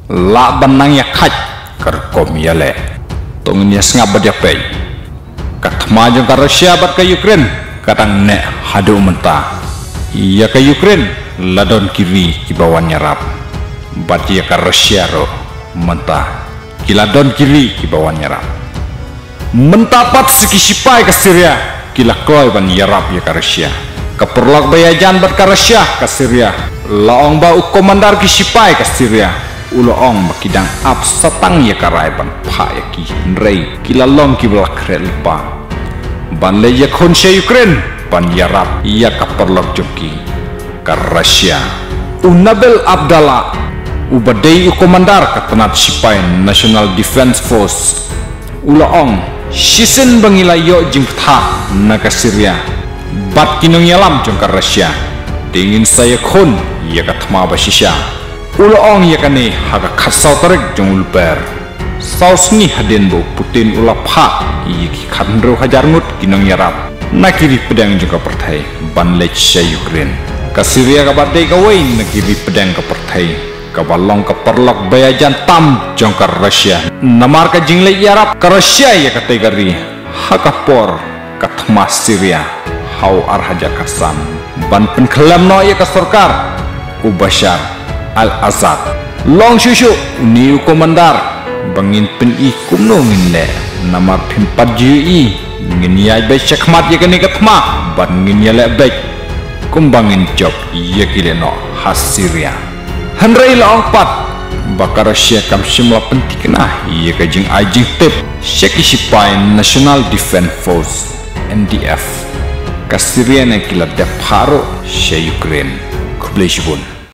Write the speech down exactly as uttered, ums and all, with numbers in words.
la banang ya khaj kerkom ya le tong nya snga bad ya pe katma jong ka Rusia bat ka Ukraine kadang ne hadu menta ya ka Ukraine ladon kiri ki bawan nyarap bat ya ka Rusia ro menta kiladon kiri ki bawan nyarap mentapat sekisipai ke Syria kila kloy ban yarap ya ka Rusia keperlok bayajan bat ka Rusia ka Syria laong ba komandar ki sipai ka Syria uloong makidang ap satang ya karai ban pha ya ki rei kila long ki blak relpa ban le ya khon se Ukraine ban yarap ya keperlok joki ka Rusia Unabel Abdallah ubadei komandar ka tenat sipai National Defense Force uloong sisen bangilayo jing tha na ka Syria bat kinong yalam jong ka Rusia dingin saya khon ya katma basisha uloong ya kani haga khasau tarik jong ulper sausni haden bo Putin ula pha iki khandro hajar ngut kinong yarap nakiri pedang jong ka perthai ban lech sa Ukraine ka Syria ka badai ka wain nakiri pedang ka perthai ka balong ka perlok bayajan tam jong ka Rusia namar ka jingle yarap ka Rusia ya katai gari haga por katma Syria hau arhaja kasan ban penkelam no ya ka sarkar u Bashar al-Assad long shushu ni komandar bangin pen i kumno ngin le namar phim padju i ngin ya be shakmat ya kani katma ban ngin ya le be kumbangin job ya kile no has Syria hanrei long pat bakar Rusia kam shimla pentikna ya ka jing ajing tip shekisipai National Defense Force N D F ka Syria na kila de pharo she Ukraine kubleshbun